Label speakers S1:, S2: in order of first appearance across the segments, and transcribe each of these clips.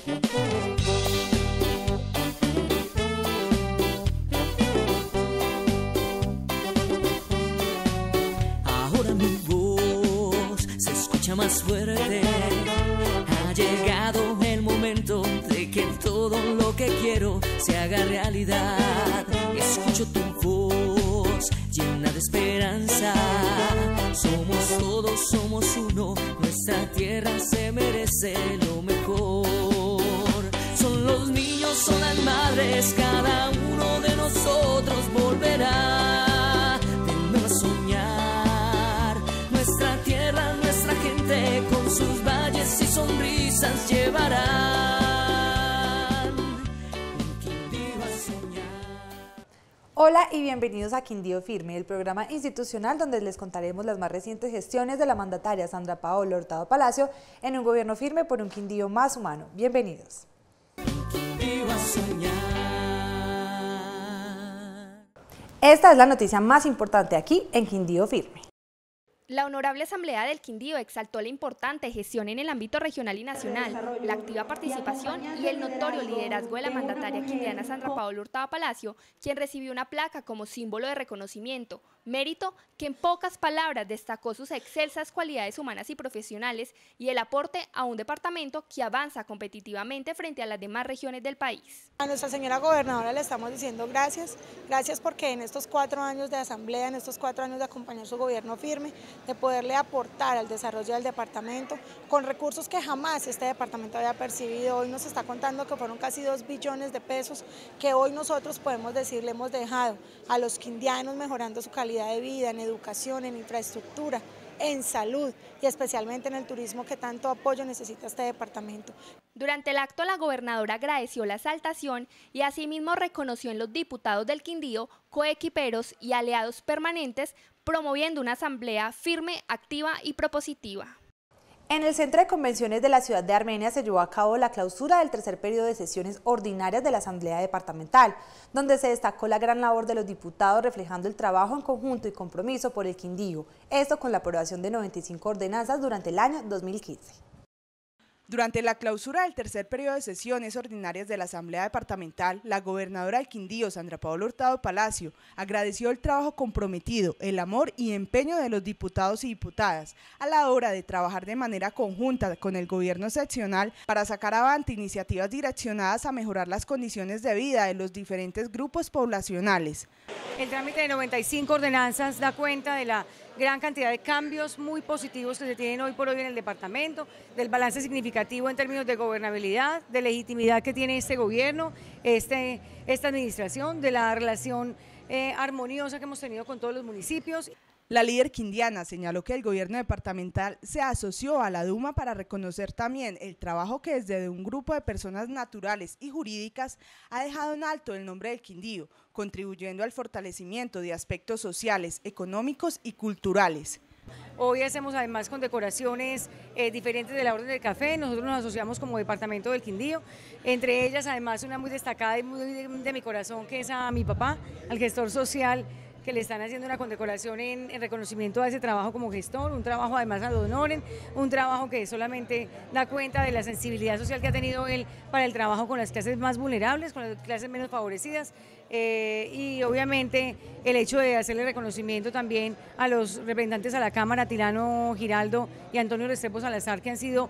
S1: Ahora mi voz se escucha más fuerte. Ha llegado el momento de que todo lo que quiero se haga realidad. Escucho tu voz llena de esperanza. Somos todos, somos uno. Nuestra tierra se merece lo mejor. Son los niños, son las madres. Cada uno de nosotros volverá de nuevo a soñar. Nuestra tierra, nuestra gente, con sus valles y sonrisas llevarán un Quindío a soñar.
S2: Hola y bienvenidos a Quindío Firme, el programa institucional donde les contaremos las más recientes gestiones de la mandataria Sandra Paola Hurtado Palacio en un gobierno firme por un Quindío más humano. Bienvenidos.
S1: Quindío a soñar.
S2: Esta es la noticia más importante aquí en Quindío Firme.
S3: La Honorable Asamblea del Quindío exaltó la importante gestión en el ámbito regional y nacional, la activa participación y el notorio liderazgo de la mandataria quindiana Sandra Paola Hurtado Palacio, quien recibió una placa como símbolo de reconocimiento, mérito que en pocas palabras destacó sus excelsas cualidades humanas y profesionales y el aporte a un departamento que avanza competitivamente frente a las demás regiones del país.
S4: A nuestra señora gobernadora le estamos diciendo gracias, gracias porque en estos 4 años de asamblea, en estos 4 años de acompañar su gobierno firme, de poderle aportar al desarrollo del departamento con recursos que jamás este departamento había percibido. Hoy nos está contando que fueron casi 2 billones de pesos que hoy nosotros podemos decir le hemos dejado a los quindianos mejorando su calidad de vida, en educación, en infraestructura, en salud y especialmente en el turismo que tanto apoyo necesita este departamento.
S3: Durante el acto la gobernadora agradeció la exaltación y asimismo reconoció en los diputados del Quindío, coequiperos y aliados permanentes, promoviendo una asamblea firme, activa y propositiva.
S2: En el Centro de Convenciones de la ciudad de Armenia se llevó a cabo la clausura del tercer periodo de sesiones ordinarias de la Asamblea Departamental, donde se destacó la gran labor de los diputados reflejando el trabajo en conjunto y compromiso por el Quindío, esto con la aprobación de 95 ordenanzas durante el año 2015.
S5: Durante la clausura del tercer periodo de sesiones ordinarias de la Asamblea Departamental, la gobernadora del Quindío, Sandra Paola Hurtado Palacio, agradeció el trabajo comprometido, el amor y empeño de los diputados y diputadas a la hora de trabajar de manera conjunta con el gobierno seccional para sacar adelante iniciativas direccionadas a mejorar las condiciones de vida de los diferentes grupos poblacionales.
S6: El trámite de 95 ordenanzas da cuenta de la gran cantidad de cambios muy positivos que se tienen hoy por hoy en el departamento, del balance significativo en términos de gobernabilidad, de legitimidad que tiene este gobierno, esta administración, de la relación armoniosa que hemos tenido con todos los municipios.
S5: La líder quindiana señaló que el gobierno departamental se asoció a la Duma para reconocer también el trabajo que desde un grupo de personas naturales y jurídicas ha dejado en alto el nombre del Quindío, contribuyendo al fortalecimiento de aspectos sociales, económicos y culturales.
S6: Hoy hacemos además condecoraciones diferentes de la Orden del Café, nosotros nos asociamos como Departamento del Quindío, entre ellas además una muy destacada y muy de mi corazón que es a mi papá, al gestor social, que le están haciendo una condecoración en reconocimiento a ese trabajo como gestor, un trabajo además ad honorem, un trabajo que solamente da cuenta de la sensibilidad social que ha tenido él para el trabajo con las clases más vulnerables, con las clases menos favorecidas, y obviamente el hecho de hacerle reconocimiento también a los representantes a la Cámara, Tirano Giraldo y Antonio Restrepo Salazar, que han sido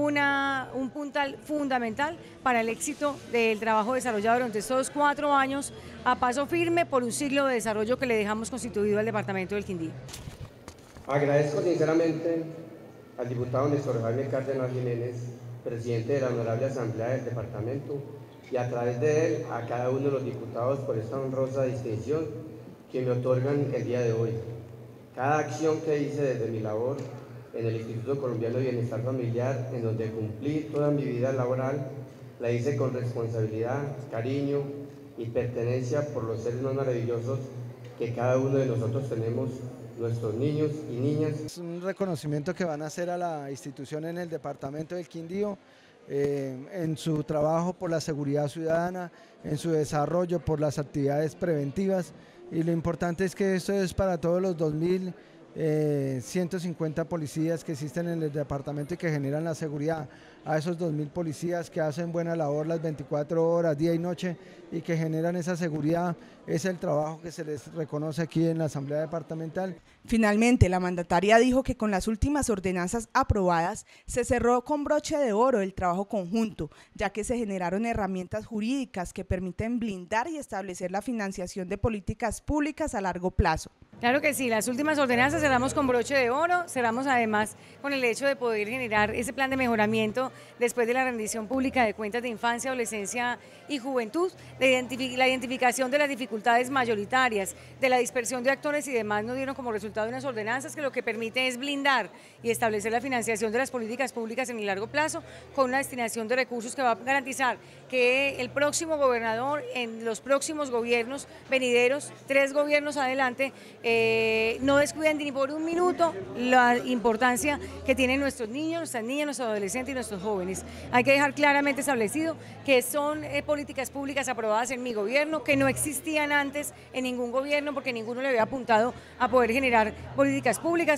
S6: un puntal fundamental para el éxito del trabajo desarrollado durante estos 4 años a paso firme por un ciclo de desarrollo que le dejamos constituido al departamento del Quindío.
S7: Agradezco sinceramente al diputado Néstor Jaime Cárdenas Jiménez, presidente de la Honorable Asamblea del Departamento, y a través de él a cada uno de los diputados por esta honrosa distinción que me otorgan el día de hoy. Cada acción que hice desde mi labor en el Instituto Colombiano de Bienestar Familiar, en donde cumplí toda mi vida laboral, la hice con responsabilidad, cariño y pertenencia por los seres más maravillosos que cada uno de nosotros tenemos, nuestros niños y niñas.
S8: Es un reconocimiento que van a hacer a la institución en el departamento del Quindío, en su trabajo por la seguridad ciudadana, en su desarrollo por las actividades preventivas, y lo importante es que esto es para todos los 2.000 150 policías que existen en el departamento y que generan la seguridad, a esos 2.000 policías que hacen buena labor las 24 horas, día y noche, y que generan esa seguridad. Es el trabajo que se les reconoce aquí en la Asamblea Departamental.
S5: Finalmente, la mandataria dijo que con las últimas ordenanzas aprobadas se cerró con broche de oro el trabajo conjunto, ya que se generaron herramientas jurídicas que permiten blindar y establecer la financiación de políticas públicas a largo plazo.
S6: Claro que sí, las últimas ordenanzas cerramos con broche de oro, cerramos además con el hecho de poder generar ese plan de mejoramiento después de la rendición pública de cuentas de infancia, adolescencia y juventud, la identificación de las dificultades mayoritarias, de la dispersión de actores y demás nos dieron como resultado unas ordenanzas que lo que permite es blindar y establecer la financiación de las políticas públicas en el largo plazo con una destinación de recursos que va a garantizar que el próximo gobernador en los próximos gobiernos venideros, 3 gobiernos adelante, no descuiden ni por un minuto la importancia que tienen nuestros niños, nuestras niñas, nuestros adolescentes y nuestros jóvenes. Hay que dejar claramente establecido que son políticas públicas aprobadas en mi gobierno, que no existían antes en ningún gobierno porque ninguno le había apuntado a poder generar políticas públicas.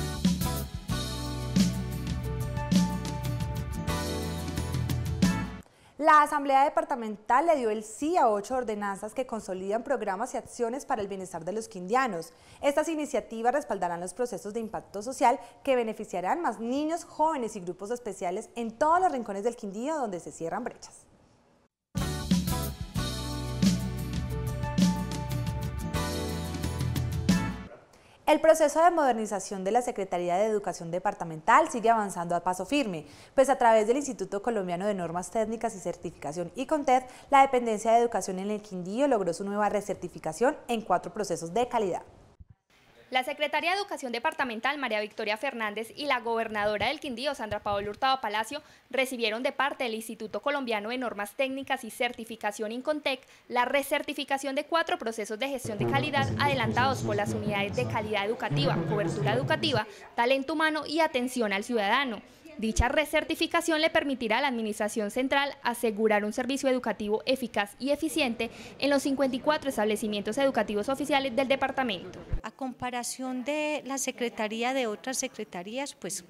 S2: La Asamblea Departamental le dio el sí a 8 ordenanzas que consolidan programas y acciones para el bienestar de los quindianos. Estas iniciativas respaldarán los procesos de impacto social que beneficiarán más niños, jóvenes y grupos especiales en todos los rincones del Quindío donde se cierran brechas. El proceso de modernización de la Secretaría de Educación Departamental sigue avanzando a paso firme, pues a través del Instituto Colombiano de Normas Técnicas y Certificación ICONTED, la Dependencia de Educación en el Quindío logró su nueva recertificación en 4 procesos de calidad.
S3: La Secretaria de Educación Departamental, María Victoria Fernández, y la gobernadora del Quindío, Sandra Paola Hurtado Palacio, recibieron de parte del Instituto Colombiano de Normas Técnicas y Certificación ICONTEC la recertificación de 4 procesos de gestión de calidad adelantados por las unidades de calidad educativa, cobertura educativa, talento humano y atención al ciudadano. Dicha recertificación le permitirá a la Administración Central asegurar un servicio educativo eficaz y eficiente en los 54 establecimientos educativos oficiales del departamento.
S9: A comparación de la Secretaría de otras secretarías, pues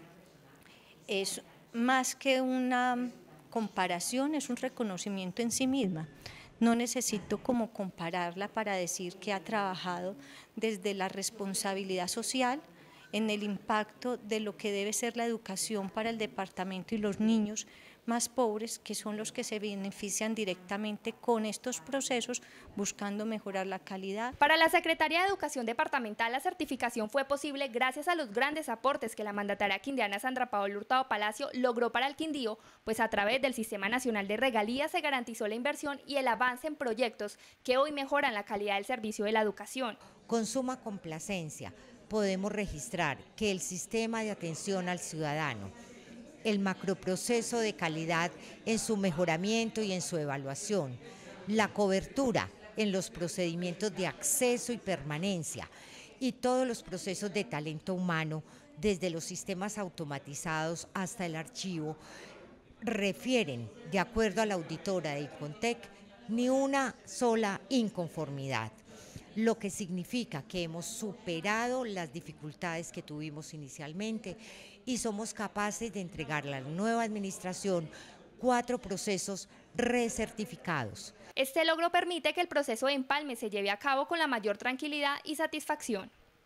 S9: es más que una comparación, es un reconocimiento en sí misma. No necesito como compararla para decir que ha trabajado desde la responsabilidad social, en el impacto de lo que debe ser la educación para el departamento y los niños más pobres, que son los que se benefician directamente con estos procesos, buscando mejorar la calidad.
S3: Para la Secretaría de Educación Departamental, la certificación fue posible gracias a los grandes aportes que la mandataria quindiana Sandra Paola Hurtado Palacio logró para el Quindío, pues a través del Sistema Nacional de Regalías se garantizó la inversión y el avance en proyectos que hoy mejoran la calidad del servicio de la educación.
S10: Con suma complacencia podemos registrar que el sistema de atención al ciudadano, el macroproceso de calidad en su mejoramiento y en su evaluación, la cobertura en los procedimientos de acceso y permanencia y todos los procesos de talento humano, desde los sistemas automatizados hasta el archivo, refieren, de acuerdo a la auditora de ICONTEC, ni una sola inconformidad, lo que significa que hemos superado las dificultades que tuvimos inicialmente y somos capaces de entregar a la nueva administración 4 procesos recertificados.
S3: Este logro permite que el proceso de empalme se lleve a cabo con la mayor tranquilidad y satisfacción.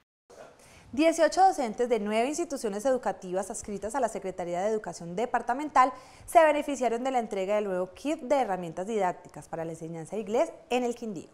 S2: 18 docentes de 9 instituciones educativas adscritas a la Secretaría de Educación Departamental se beneficiaron de la entrega del nuevo kit de herramientas didácticas para la enseñanza de inglés en el Quindío.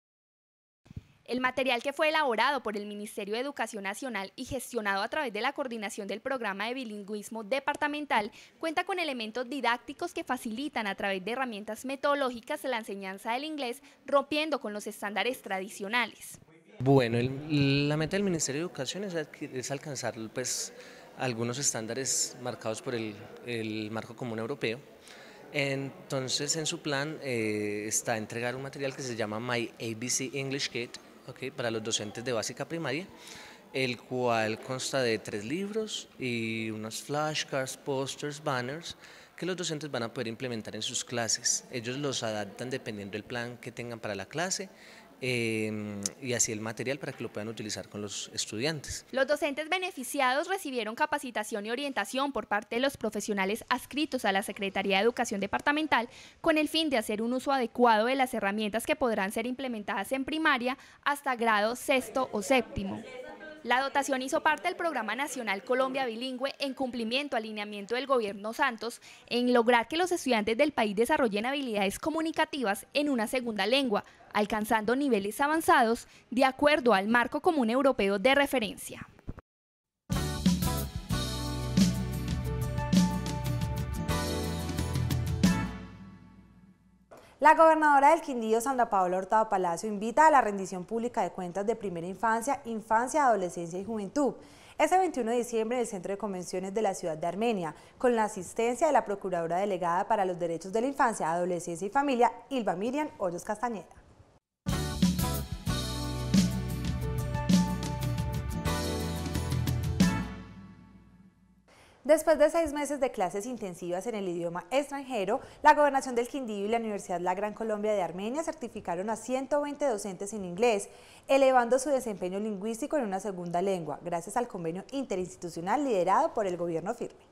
S3: El material, que fue elaborado por el Ministerio de Educación Nacional y gestionado a través de la coordinación del programa de bilingüismo departamental, cuenta con elementos didácticos que facilitan a través de herramientas metodológicas la enseñanza del inglés, rompiendo con los estándares tradicionales.
S11: Bueno, la meta del Ministerio de Educación es alcanzar pues, algunos estándares marcados por el marco común europeo. Entonces, en su plan está entregar un material que se llama My ABC English Kit, para los docentes de básica primaria, el cual consta de 3 libros y unos flashcards, posters, banners que los docentes van a poder implementar en sus clases. Ellos los adaptan dependiendo del plan que tengan para la clase y así el material para que lo puedan utilizar con los estudiantes.
S3: Los docentes beneficiados recibieron capacitación y orientación por parte de los profesionales adscritos a la Secretaría de Educación Departamental con el fin de hacer un uso adecuado de las herramientas que podrán ser implementadas en primaria hasta grado sexto o séptimo. La dotación hizo parte del Programa Nacional Colombia Bilingüe en cumplimiento al lineamiento del Gobierno Santos en lograr que los estudiantes del país desarrollen habilidades comunicativas en una segunda lengua, alcanzando niveles avanzados de acuerdo al Marco Común Europeo de Referencia.
S2: La gobernadora del Quindío, Sandra Paola Hurtado Palacio, invita a la rendición pública de cuentas de primera infancia, adolescencia y juventud. Este 21 de diciembre en el Centro de Convenciones de la ciudad de Armenia, con la asistencia de la Procuradora Delegada para los Derechos de la Infancia, Adolescencia y Familia, Ilva Miriam Hoyos Castañeda. Después de 6 meses de clases intensivas en el idioma extranjero, la Gobernación del Quindío y la Universidad La Gran Colombia de Armenia certificaron a 120 docentes en inglés, elevando su desempeño lingüístico en una segunda lengua, gracias al convenio interinstitucional liderado por el Gobierno Firme.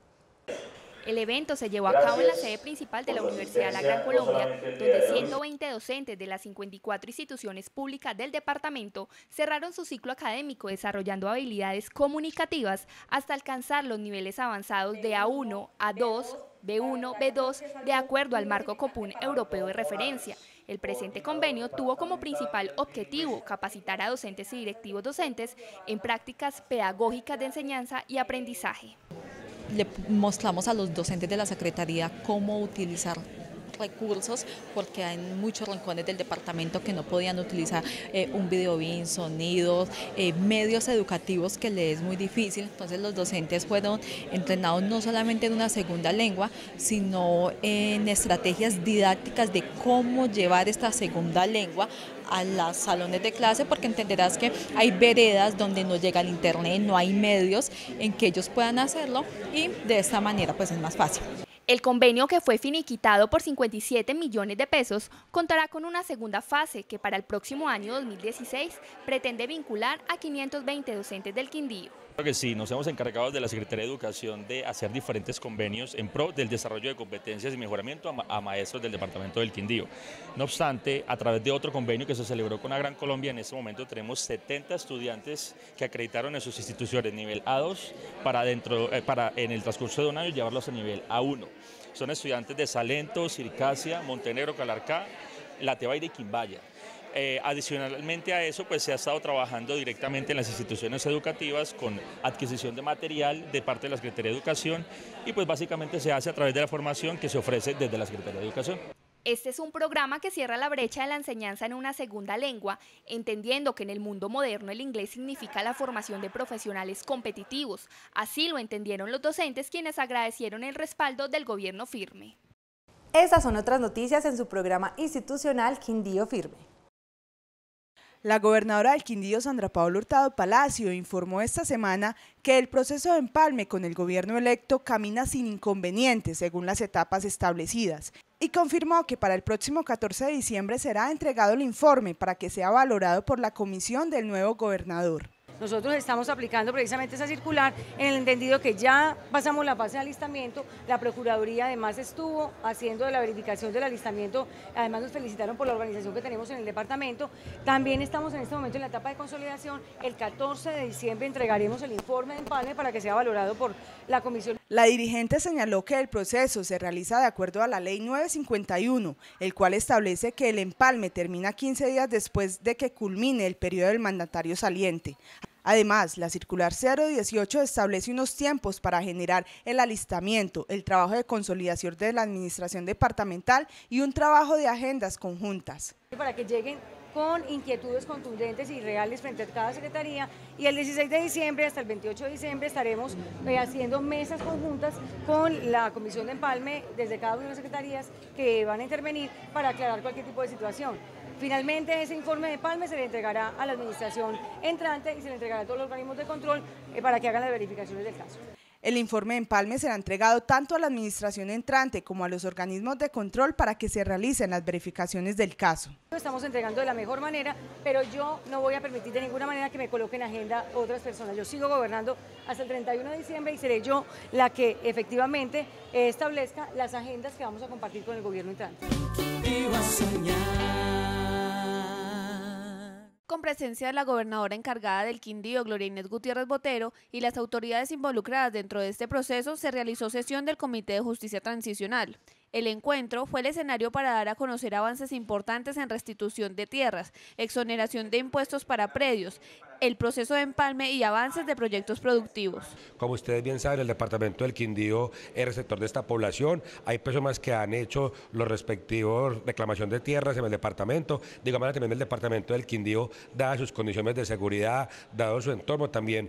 S3: El evento se llevó a cabo en la sede principal de la Universidad La Gran Colombia, donde 120 docentes de las 54 instituciones públicas del departamento cerraron su ciclo académico desarrollando habilidades comunicativas hasta alcanzar los niveles avanzados de A1, A2, B1, B2, de acuerdo al Marco Común Europeo de Referencia. El presente convenio tuvo como principal objetivo capacitar a docentes y directivos docentes en prácticas pedagógicas de enseñanza y aprendizaje.
S12: Le mostramos a los docentes de la Secretaría cómo utilizar recursos, porque hay muchos rincones del departamento que no podían utilizar un videobin, sonidos, medios educativos que les es muy difícil. Entonces los docentes fueron entrenados no solamente en una segunda lengua, sino en estrategias didácticas de cómo llevar esta segunda lengua a los salones de clase, porque entenderás que hay veredas donde no llega el internet, no hay medios en que ellos puedan hacerlo, y de esta manera pues es más fácil.
S3: El convenio, que fue finiquitado por 57 millones de pesos, contará con una segunda fase que para el próximo año 2016 pretende vincular a 520 docentes del Quindío.
S13: Creo que sí, nos hemos encargado de la Secretaría de Educación de hacer diferentes convenios en pro del desarrollo de competencias y mejoramiento a maestros del departamento del Quindío. No obstante, a través de otro convenio que se celebró con la Gran Colombia, en este momento tenemos 70 estudiantes que acreditaron en sus instituciones nivel A2 para en el transcurso de un año llevarlos a nivel A1. Son estudiantes de Salento, Circasia, Montenegro, Calarcá, La Tebaida y Quimbaya. Adicionalmente a eso, pues se ha estado trabajando directamente en las instituciones educativas con adquisición de material de parte de la Secretaría de Educación, y pues básicamente se hace a través de la formación que se ofrece desde la Secretaría de Educación.
S3: Este es un programa que cierra la brecha de la enseñanza en una segunda lengua, entendiendo que en el mundo moderno el inglés significa la formación de profesionales competitivos. Así lo entendieron los docentes, quienes agradecieron el respaldo del Gobierno Firme.
S2: Estas son otras noticias en su programa institucional Quindío Firme.
S5: La gobernadora del Quindío, Sandra Paola Hurtado Palacio, informó esta semana que el proceso de empalme con el gobierno electo camina sin inconvenientes según las etapas establecidas, y confirmó que para el próximo 14 de diciembre será entregado el informe para que sea valorado por la comisión del nuevo gobernador.
S6: Nosotros estamos aplicando precisamente esa circular en el entendido que ya pasamos la fase de alistamiento, la Procuraduría además estuvo haciendo la verificación del alistamiento, además nos felicitaron por la organización que tenemos en el departamento. También estamos en este momento en la etapa de consolidación. El 14 de diciembre entregaremos el informe de empalme para que sea valorado por la comisión.
S5: La dirigente señaló que el proceso se realiza de acuerdo a la Ley 951, el cual establece que el empalme termina 15 días después de que culmine el periodo del mandatario saliente. Además, la circular 018 establece unos tiempos para generar el alistamiento, el trabajo de consolidación de la administración departamental y un trabajo de agendas conjuntas.
S6: Para que lleguen con inquietudes contundentes y reales frente a cada secretaría, y el 16 de diciembre hasta el 28 de diciembre estaremos haciendo mesas conjuntas con la comisión de empalme desde cada una de las secretarías que van a intervenir para aclarar cualquier tipo de situación. Finalmente, ese informe de empalme se le entregará a la administración entrante y se le entregará a todos los organismos de control para que hagan las verificaciones del caso.
S5: El informe de empalme será entregado tanto a la administración entrante como a los organismos de control para que se realicen las verificaciones del caso.
S6: Lo estamos entregando de la mejor manera, pero yo no voy a permitir de ninguna manera que me coloquen en agenda otras personas. Yo sigo gobernando hasta el 31 de diciembre y seré yo la que efectivamente establezca las agendas que vamos a compartir con el gobierno entrante.
S3: Con presencia de la gobernadora encargada del Quindío, Gloria Inés Gutiérrez Botero, y las autoridades involucradas dentro de este proceso, se realizó sesión del Comité de Justicia Transicional. El encuentro fue el escenario para dar a conocer avances importantes en restitución de tierras, exoneración de impuestos para predios, el proceso de empalme y avances de proyectos productivos.
S14: Como ustedes bien saben, el departamento del Quindío es receptor de esta población. Hay personas que han hecho los respectivos reclamación de tierras en el departamento. Digamos también el departamento del Quindío, dadas sus condiciones de seguridad, dado su entorno, también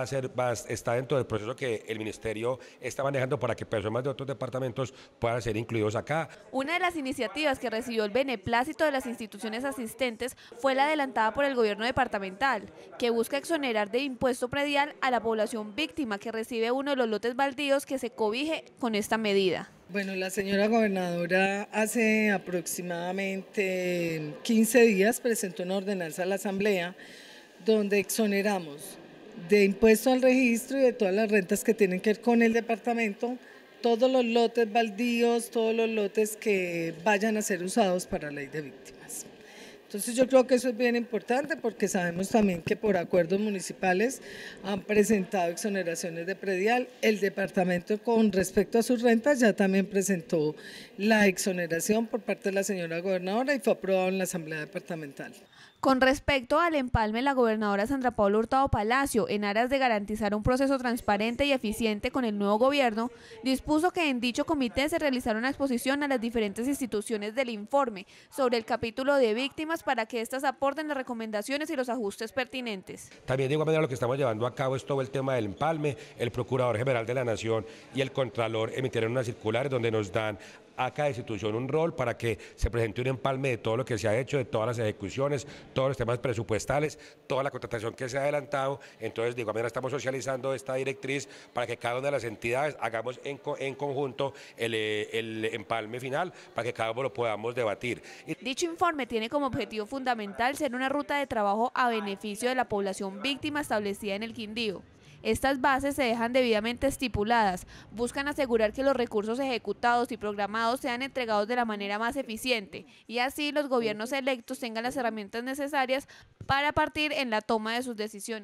S14: está dentro del proceso que el ministerio está manejando para que personas de otros departamentos puedan ser incluidos acá.
S3: Una de las iniciativas que recibió el beneplácito de las instituciones asistentes fue la adelantada por el gobierno departamental, que busca exonerar de impuesto predial a la población víctima que recibe uno de los lotes baldíos que se cobije con esta medida.
S15: Bueno, la señora gobernadora hace aproximadamente 15 días presentó una ordenanza a la Asamblea donde exoneramos de impuesto al registro y de todas las rentas que tienen que ver con el departamento todos los lotes baldíos, todos los lotes que vayan a ser usados para la ley de víctimas. Entonces yo creo que eso es bien importante porque sabemos también que por acuerdos municipales han presentado exoneraciones de predial. El departamento con respecto a sus rentas ya también presentó la exoneración por parte de la señora gobernadora y fue aprobado en la Asamblea Departamental.
S3: Con respecto al empalme, la gobernadora Sandra Paola Hurtado Palacio, en aras de garantizar un proceso transparente y eficiente con el nuevo gobierno, dispuso que en dicho comité se realizara una exposición a las diferentes instituciones del informe sobre el capítulo de víctimas para que éstas aporten las recomendaciones y los ajustes pertinentes.
S14: También de igual manera lo que estamos llevando a cabo es todo el tema del empalme. El Procurador General de la Nación y el Contralor emitieron unas circulares donde nos dan a cada institución un rol para que se presente un empalme de todo lo que se ha hecho, de todas las ejecuciones, todos los temas presupuestales, toda la contratación que se ha adelantado. Entonces, de igual manera estamos socializando esta directriz para que cada una de las entidades hagamos en conjunto el empalme final para que cada uno lo podamos debatir.
S3: Dicho informe tiene como objetivo fundamental ser una ruta de trabajo a beneficio de la población víctima establecida en el Quindío. Estas bases se dejan debidamente estipuladas, buscan asegurar que los recursos ejecutados y programados sean entregados de la manera más eficiente y así los gobiernos electos tengan las herramientas necesarias para partir en la toma de sus decisiones.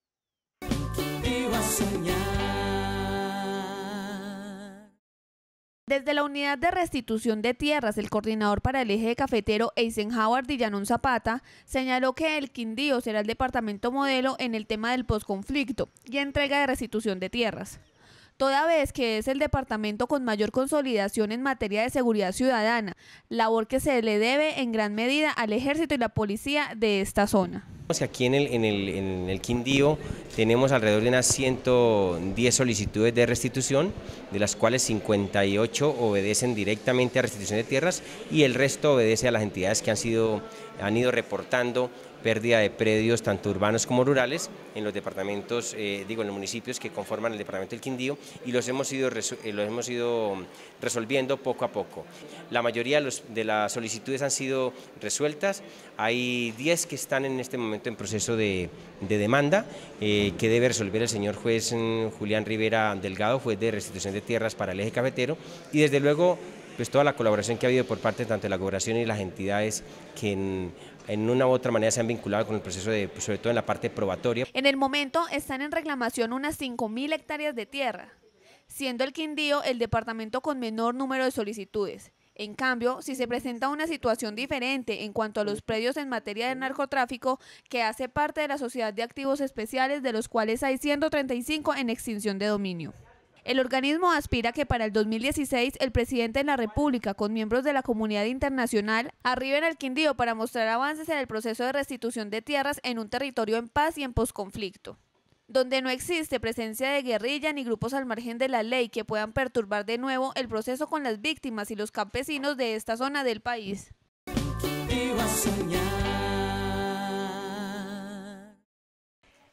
S3: Desde la Unidad de Restitución de Tierras, el coordinador para el eje cafetero Eisenhower Dillanón Zapata señaló que el Quindío será el departamento modelo en el tema del posconflicto y entrega de restitución de tierras, toda vez que es el departamento con mayor consolidación en materia de seguridad ciudadana, labor que se le debe en gran medida al ejército y la policía de esta zona.
S16: Aquí en el Quindío tenemos alrededor de unas 110 solicitudes de restitución, de las cuales 58 obedecen directamente a restitución de tierras y el resto obedece a las entidades que han ido reportando pérdida de predios tanto urbanos como rurales en los departamentos, en los municipios que conforman el departamento del Quindío, y los hemos ido resolviendo poco a poco. La mayoría de las solicitudes han sido resueltas, hay 10 que están en este momento en proceso de demanda que debe resolver el señor juez Julián Rivera Delgado, juez de restitución de tierras para el eje cafetero, y desde luego pues toda la colaboración que ha habido por parte tanto de la gobernación y las entidades que en una u otra manera se han vinculado con el proceso sobre todo en la parte probatoria.
S3: En el momento están en reclamación unas 5.000 hectáreas de tierra, siendo el Quindío el departamento con menor número de solicitudes. En cambio, si se presenta una situación diferente en cuanto a los predios en materia de narcotráfico, que hace parte de la Sociedad de Activos Especiales, de los cuales hay 135 en extinción de dominio. El organismo aspira que para el 2016 el presidente de la República, con miembros de la comunidad internacional, arriben al Quindío para mostrar avances en el proceso de restitución de tierras en un territorio en paz y en posconflicto, donde no existe presencia de guerrilla ni grupos al margen de la ley que puedan perturbar de nuevo el proceso con las víctimas y los campesinos de esta zona del país.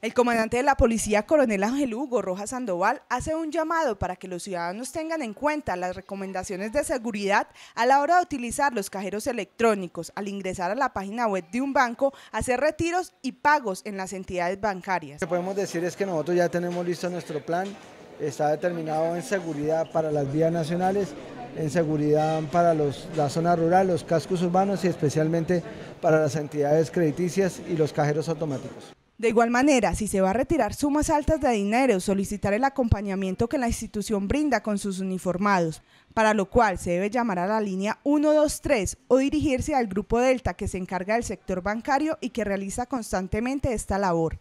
S5: El comandante de la policía, coronel Ángel Hugo Rojas Sandoval, hace un llamado para que los ciudadanos tengan en cuenta las recomendaciones de seguridad a la hora de utilizar los cajeros electrónicos, al ingresar a la página web de un banco, hacer retiros y pagos en las entidades bancarias.
S8: Lo que podemos decir es que nosotros ya tenemos listo nuestro plan, está determinado en seguridad para las vías nacionales, en seguridad para la zona rural, los cascos urbanos y especialmente para las entidades crediticias y los cajeros automáticos.
S5: De igual manera, si se va a retirar sumas altas de dinero, solicitar el acompañamiento que la institución brinda con sus uniformados, para lo cual se debe llamar a la línea 123 o dirigirse al Grupo Delta, que se encarga del sector bancario y que realiza constantemente esta labor.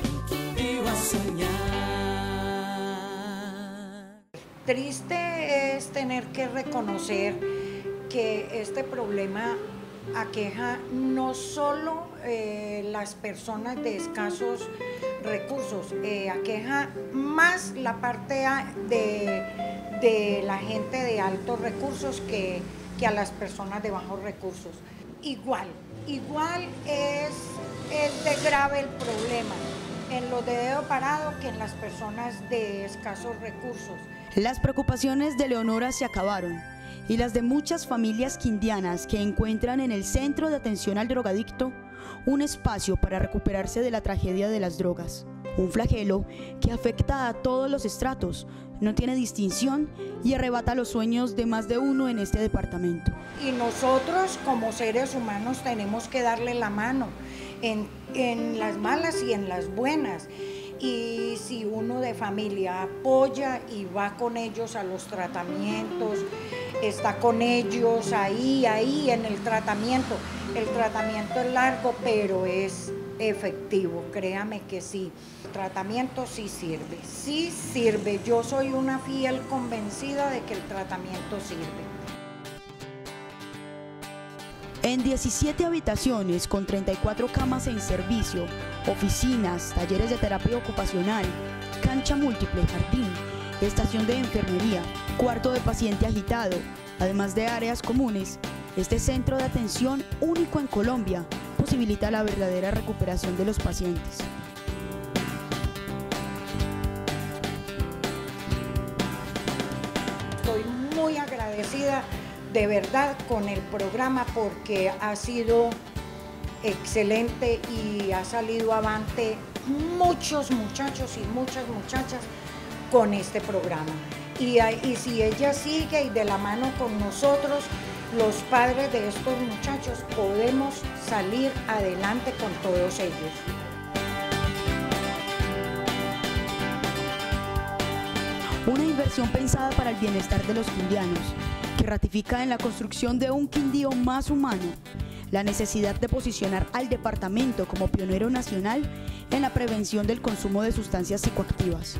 S17: Triste es tener que reconocer que este problema aqueja no solo las personas de escasos recursos, aqueja más la parte de la gente de altos recursos que a las personas de bajos recursos. Igual es de grave el problema en los de dedo parado que en las personas de escasos recursos.
S18: Las preocupaciones de Leonora se acabaron y las de muchas familias quindianas que encuentran en el Centro de Atención al Drogadicto un espacio para recuperarse de la tragedia de las drogas. Un flagelo que afecta a todos los estratos, no tiene distinción y arrebata los sueños de más de uno en este departamento.
S17: Y nosotros como seres humanos tenemos que darle la mano en las malas y en las buenas. Y si uno de familia apoya y va con ellos a los tratamientos, está con ellos ahí en el tratamiento es largo, pero es efectivo, créame que sí. El tratamiento sí sirve. Yo soy una fiel convencida de que el tratamiento sirve.
S18: En 17 habitaciones con 34 camas en servicio, oficinas, talleres de terapia ocupacional, cancha múltiple, jardín, estación de enfermería, cuarto de paciente agitado, además de áreas comunes, este centro de atención único en Colombia posibilita la verdadera recuperación de los pacientes.
S17: Estoy muy agradecida de verdad con el programa porque ha sido excelente y ha salido avante muchos muchachos y muchas muchachas con este programa. Y si ella sigue y de la mano con nosotros, los padres de estos muchachos, podemos salir adelante con todos ellos.
S18: Una inversión pensada para el bienestar de los quindianos, que ratifica en la construcción de un Quindío más humano, la necesidad de posicionar al departamento como pionero nacional en la prevención del consumo de sustancias psicoactivas.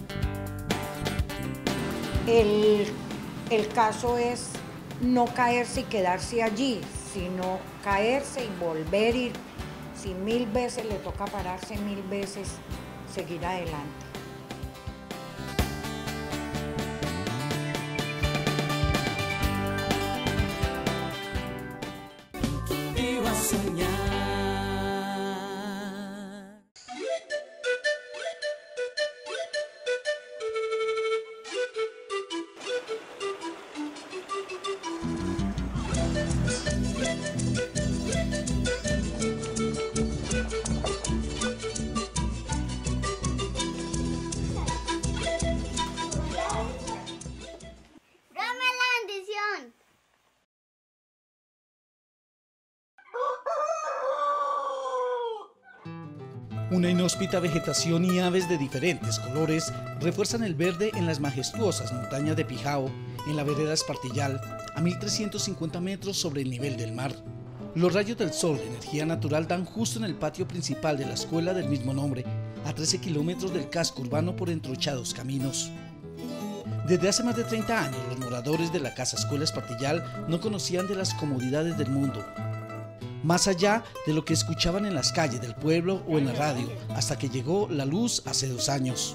S17: El caso es no caerse y quedarse allí, sino caerse y volver a ir. Si 1000 veces le toca pararse, 1000 veces seguir adelante.
S1: Iba a soñar.
S19: Una inhóspita vegetación y aves de diferentes colores refuerzan el verde en las majestuosas montañas de Pijao, en la vereda Espartillal, a 1350 metros sobre el nivel del mar. Los rayos del sol de energía natural dan justo en el patio principal de la escuela del mismo nombre, a 13 kilómetros del casco urbano por entronchados caminos. Desde hace más de 30 años, los moradores de la Casa Escuela Espartillal no conocían de las comodidades del mundo, más allá de lo que escuchaban en las calles del pueblo o en la radio, hasta que llegó la luz hace 2 años.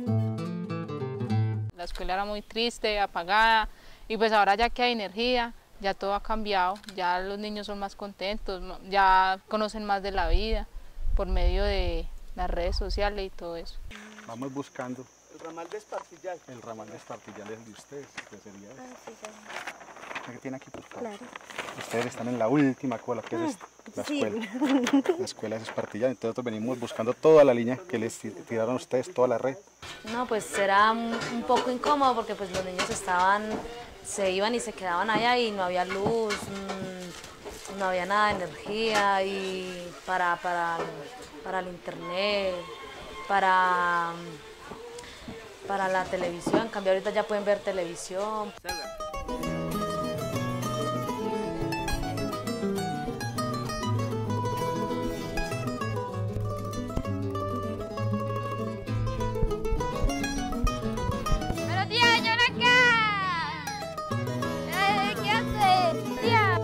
S20: La escuela era muy triste, apagada, y pues ahora ya que hay energía, ya todo ha cambiado, ya los niños son más contentos, ya conocen más de la vida por medio de las redes sociales y todo eso.
S21: Vamos buscando.
S22: El ramal de Espartillal.
S21: El ramal de Espartillal es de ustedes, que sería este.
S22: Sí,
S21: ¿Qué tiene aquí, por favor?
S22: claro.
S21: Ustedes están en la última cola, que es la
S22: sí.
S21: escuela. La escuela es Espartillal, entonces nosotros venimos buscando toda la línea que les tiraron a ustedes, toda la red.
S23: No, pues era un poco incómodo porque pues los niños se iban y se quedaban allá y no había luz, no había nada de energía y para el internet, para la televisión. En cambio ahorita ya pueden ver televisión.
S24: Pero tía, yo acá. ¿Qué hace, tía?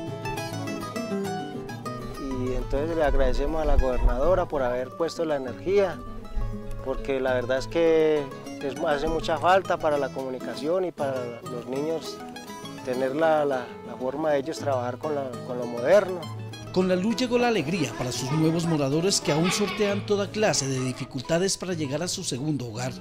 S25: Y entonces le agradecemos a la gobernadora por haber puesto la energía, porque la verdad es que hace mucha falta para la comunicación y para los niños tener la forma de ellos trabajar con lo moderno.
S19: Con la luz llegó la alegría para sus nuevos moradores que aún sortean toda clase de dificultades para llegar a su segundo hogar.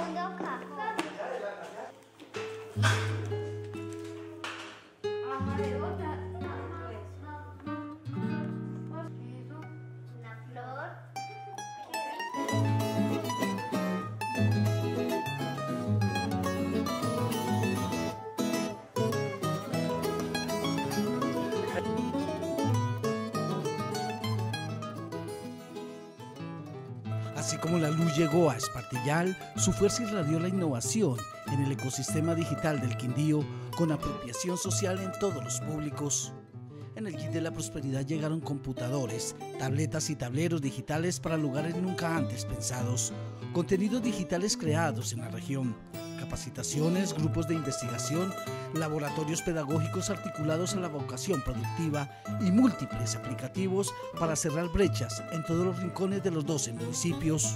S19: Así como la luz llegó a Espartillal, su fuerza irradió la innovación en el ecosistema digital del Quindío con apropiación social en todos los públicos. En el kit de la prosperidad llegaron computadores, tabletas y tableros digitales para lugares nunca antes pensados, contenidos digitales creados en la región, capacitaciones, grupos de investigación, laboratorios pedagógicos articulados a la vocación productiva y múltiples aplicativos para cerrar brechas en todos los rincones de los 12 municipios.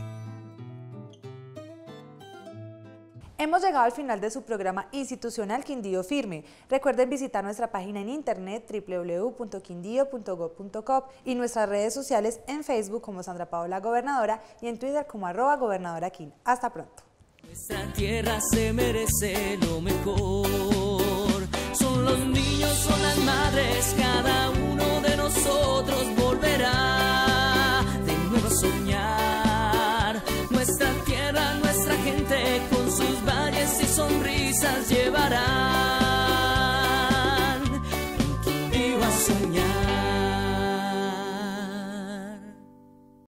S2: Hemos llegado al final de su programa institucional Quindío Firme. Recuerden visitar nuestra página en internet www.quindío.gov.co y nuestras redes sociales en Facebook como Sandra Paola Gobernadora y en Twitter como @gobernadoraquín. Hasta pronto.
S1: Nuestra tierra se merece lo mejor. Son los niños, son las